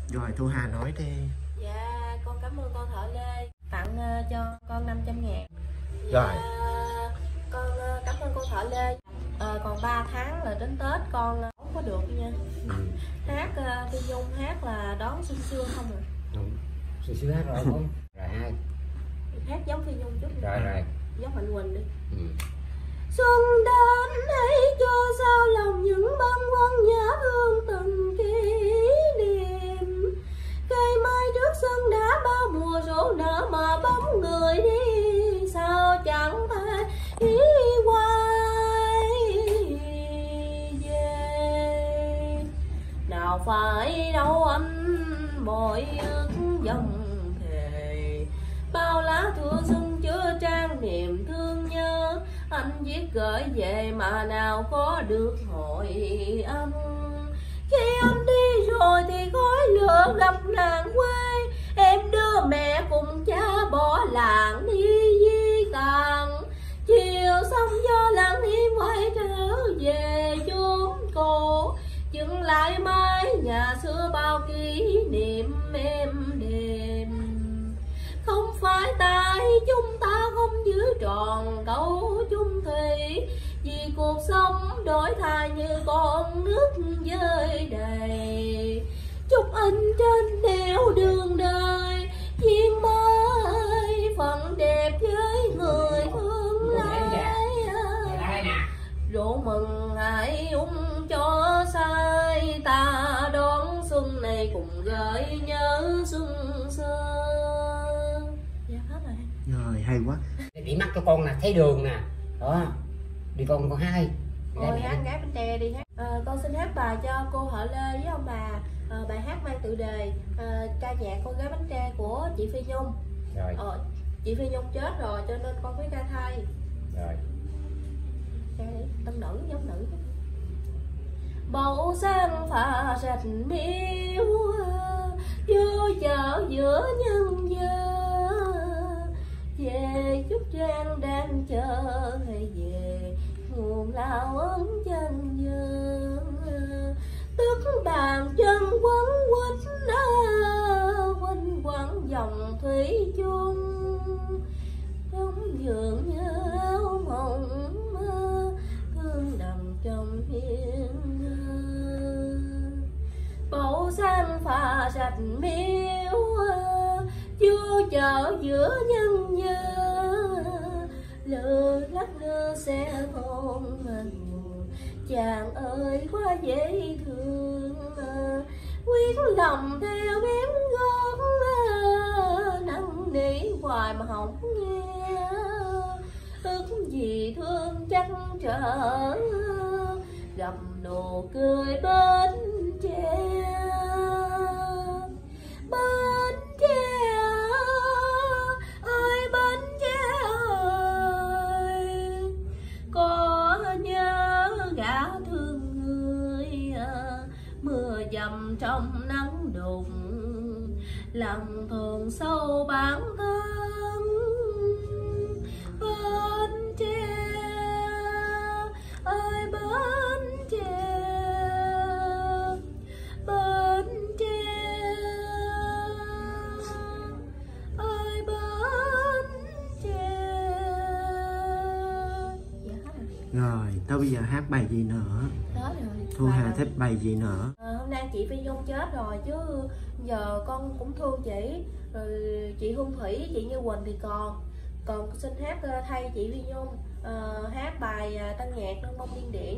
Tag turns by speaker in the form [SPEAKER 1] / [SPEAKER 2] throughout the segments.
[SPEAKER 1] Rồi Thu Hà nói đi.
[SPEAKER 2] Dạ con cảm ơn cô thợ Lê tặng cho con 500.000. Dạ,
[SPEAKER 1] Rồi
[SPEAKER 2] con cảm ơn cô thợ Lê. Còn 3 tháng là đến Tết con không có được nha. Hát Phi Nhung hát là đón xuân xưa không rồi.
[SPEAKER 3] Đúng. Xưa hát rồi không? Rồi hai.
[SPEAKER 2] Hát giống Phi Nhung chút.
[SPEAKER 3] Rồi.
[SPEAKER 2] Giống Mạnh Quỳnh đi. Xuân đến hãy cho sao lòng những bâng khuâng nhớ thương từng kỷ niệm. Cây mai trước sân đã bao mùa rộ nở mà bóng người đi sao chẳng thể ý quay về. Nào phải đâu anh mọi ước dòng thề, bao lá thưa xuân chứa trang niềm thương nhớ. Anh viết gửi về mà nào có được hồi âm. Khi anh đi rồi thì khói lửa ngập làng quê. Em đưa mẹ cùng cha bỏ làng đi di tàn. Chiều xong do làng đi quay trở về chốn cổ. Dừng lại mái nhà xưa bao kỷ niệm êm đềm. Không phải tại chúng ta không giữ tròn câu chung thủy, vì cuộc sống đổi thay như con nước rơi đầy. Chúc anh trên nẻo đường đời duyên mới phận đẹp với người thương lái. Rượu mừng hãy uống cho say, ta đón xuân này cùng gợi nhớ xuân xưa. Dạ hết rồi.
[SPEAKER 1] Rồi hay quá.
[SPEAKER 3] Bị mắt cho con là thấy đường nè. Đó. Đi con hai.
[SPEAKER 2] Ôi hát gái Bến Tre đi hát. Con xin hát bài cho cô Hợ Lê với ông bà. Bài hát mang tựa đề ca nhạc Con Gái Bến Tre của chị Phi Nhung.
[SPEAKER 3] Rồi.
[SPEAKER 2] Chị Phi Nhung chết rồi cho nên con phải ca thay.
[SPEAKER 3] Rồi.
[SPEAKER 2] Ca đi, tân nữ giống nữ. Bầu sáng pha rạch miếu, vô chợ giữa nhân dân. Về chút Trang đang chờ hay về nguồn lao ấn chân dương. Tức bàn chân quấn quýt quanh quẩn dòng thủy chung. Giống dường như áo mộng thương đầm trong hiên. Bầu xanh pha rạch miếu, vô chợ giữa nhân dân. Lừa lắc lưa xe hôn buồn, chàng ơi quá dễ thương. Quyết lòng theo đếm gót, năn nỉ hoài mà không nghe. Ước gì thương chắc trở, gặp nụ cười bên Tre. Bến Tre ơi Bến Tre ơi, có nhớ gã thương người. Mưa dầm trong nắng đùng, lòng thường sâu bản thân. Bến Tre ơi Bến Tre, Bến Tre ơi Bến Tre.
[SPEAKER 1] Rồi tới bây giờ hát bài gì nữa?
[SPEAKER 2] Đó rồi.
[SPEAKER 1] Thu Hà thích bài gì nữa?
[SPEAKER 2] Hôm nay chị Phi Nhung chết rồi chứ giờ con cũng thương chị. Rồi chị Hương Thủy, chị Như Quỳnh thì còn xin hát thay chị Phi Nhung hát bài tân nhạc Nâng Bông Điên Điển.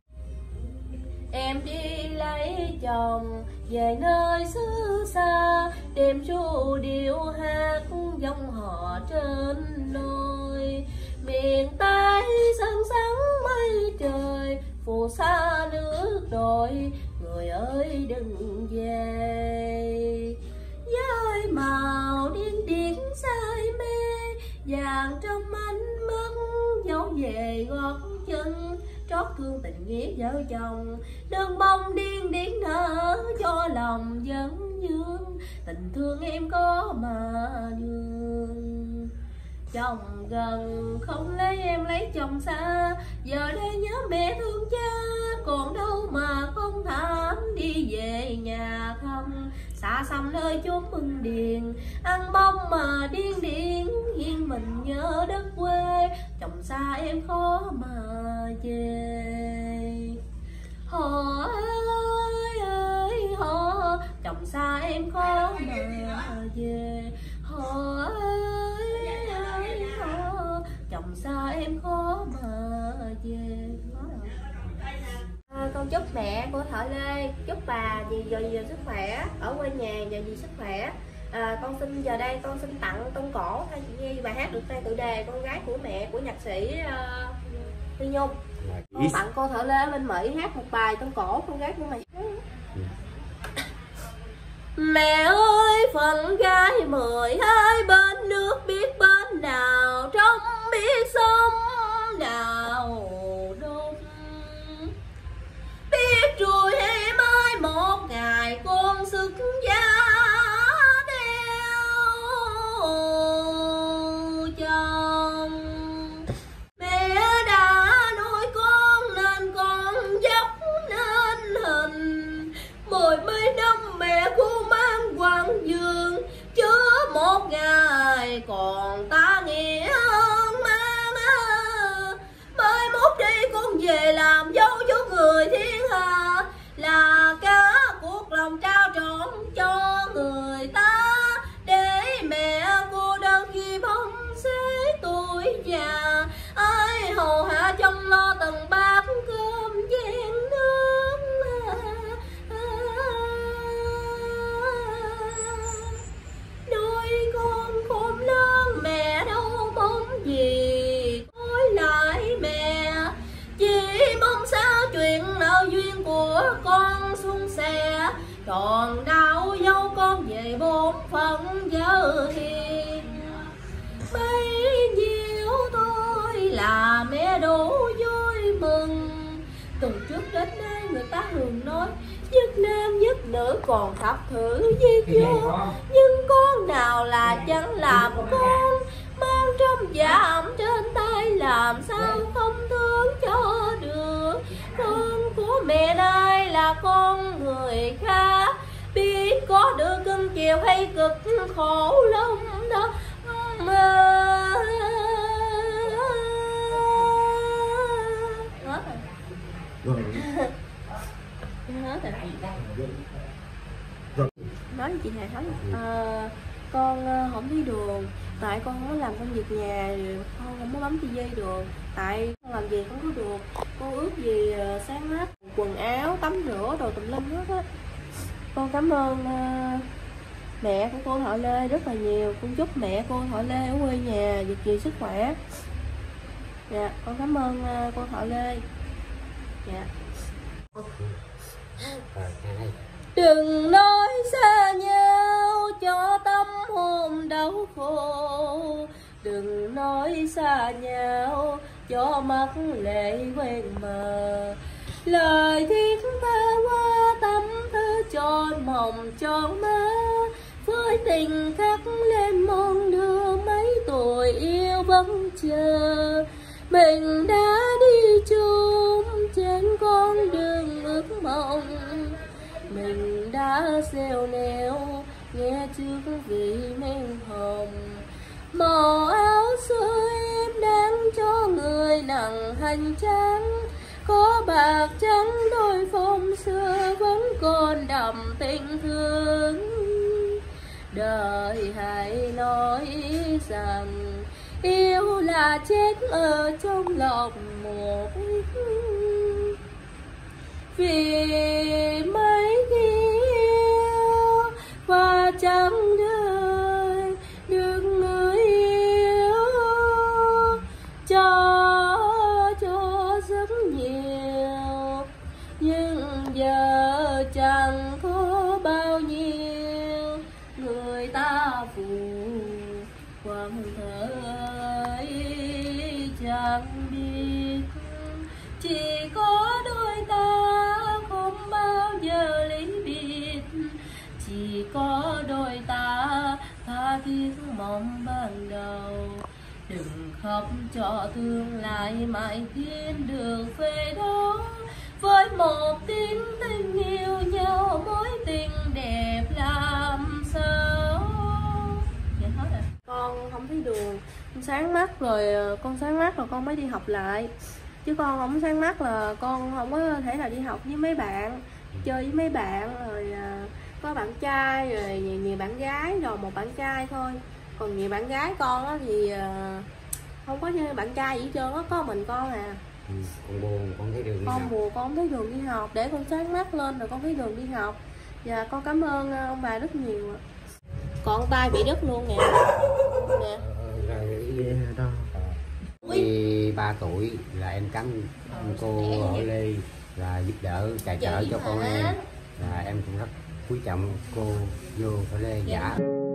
[SPEAKER 2] Em đi lấy chồng về nơi xứ xa, đêm ru điệu hát dòng họ trên đồi. Miền Tây sân sắng mây trời, phù sa nước đồi, người ơi đừng về. Với màu điên điển say mê, vàng trong ánh mắt dấu về gót chân. Trót thương tình nghĩa vợ chồng, đơn bông điên điển nở cho lòng vấn vương. Tình thương em có mà nhường, chồng gần không lấy em lấy chồng xa, giờ đây nhớ mẹ thương cha còn đâu mà không thảm đi về nhà thăm, xa xăm nơi chốn bưng điền ăn bông mà điên điên, riêng mình nhớ đất quê chồng xa em khó mà về. Họ ơi họ, chồng xa em khó mà về. Họ ơi họ, chồng xa em khó mà về. Con chúc mẹ của Thợ Lê, chúc bà gì sức khỏe, ở quê nhà gì sức khỏe. Con xin giờ đây con xin tặng Tông Cổ thay chị Nhi bài hát được tay tựa đề Con Gái Của Mẹ của nhạc sĩ Phi Nhung. Con tặng cô Thợ Lê bên Mỹ hát một bài Tông Cổ Con Gái Của Mẹ. Mẹ ơi phận gái 12 bên nước biết bên nào trong biết sông nào đông, biết rồi hay mai một ngày con sức gia theo chồng. Mẹ đã nuôi con nên con dốc nên hình, 10 mấy năm mẹ cô mang quang dương, chứ một ngày còn ta nghĩa mang. Mai mốt đi con về làm dâu cho người thiên hà, là cả cuộc lòng trao trọn cho người ta, để mẹ cô đơn khi bóng xế tuổi già, ai hầu hạ chăm lo từng bát cơm chén nước. Nuôi con khôn lớn mẹ đâu mong gì nói lại mẹ, chỉ mong sao chuyện nợ duyên của con suôn sẻ, tròn đau dâu con về bổn phận vợ hiền. Bấy nhiêu thôi là mẹ đủ vui mừng, từ trước đến nay người ta thường nói nhất nam nhất nữ còn thập thử di vô, nhưng con nào là chẳng làm con, mang trăm dạ trên tay làm sao không thương cho được. Con của mẹ nay là con người khác, biết có được cưng chiều hay cực khổ lắm đó mà.
[SPEAKER 1] Rồi.
[SPEAKER 2] Hết rồi. Nói với chị Hà nói con không đi đường, tại con không có làm công việc nhà, con không có bấm tivi được, tại con làm gì không có được, con ước gì sáng mát quần áo tắm rửa đồ tùm lum hết á. Con cảm ơn mẹ của cô Thợ Lê rất là nhiều, con chúc mẹ cô Thợ Lê ở quê nhà việc gì sức khỏe. Dạ con cảm ơn cô Thợ Lê. Dạ. Đừng nói xa nhau cho tâm hồn đau khổ, đừng nói xa nhau cho mắt lệ quen mờ, lời thiết tha qua tâm thư tròn mộng tròn mơ, với tình khắc lên mong đưa mấy tuổi yêu vẫn chờ. Mình đã đi chung trên con đường ước mộng, mình đã xeo neo nghe trước vị men hồng, màu áo xưa em đang cho người nặng hành trang, có bạc trắng đôi phong xưa vẫn còn đậm tình thương. Đời hãy nói rằng yêu là chết ở trong lòng một, vì mấy khi yêu và chẳng đời được người yêu cho rất nhiều, nhưng giờ chẳng có bao nhiêu người ta phụ quăng thời chẳng biết, chỉ có đôi ta không bao giờ ly biệt, chỉ có đôi ta tha thiết mong ban đầu, đừng khóc cho tương lai mãi thiên đường về đó, với một tiếng tình yêu nhau mối tình đẹp làm sao. Vậy hết rồi. Con không thấy đường, con sáng mắt rồi, con sáng mắt rồi con mới đi học lại, chứ con không sáng mắt là con không có thể nào đi học với mấy bạn, chơi với mấy bạn rồi có bạn trai rồi nhiều bạn gái, rồi một bạn trai thôi. Còn nhiều bạn gái con á thì không có như bạn trai gì hết trơn á, có mình con à.
[SPEAKER 3] Con buồn, con thấy đường đi học.
[SPEAKER 2] Con buồn, con không thấy đường đi học, để con sáng mắt lên rồi con thấy đường đi học. Và con cảm ơn ông bà rất nhiều. Còn tay bị đứt luôn nè. Nè.
[SPEAKER 3] Khi 3 tuổi là em cắm cô ở Lê là giúp đỡ tài trợ cho con em, là em cũng rất quý trọng cô vô ở Lê. Dạ.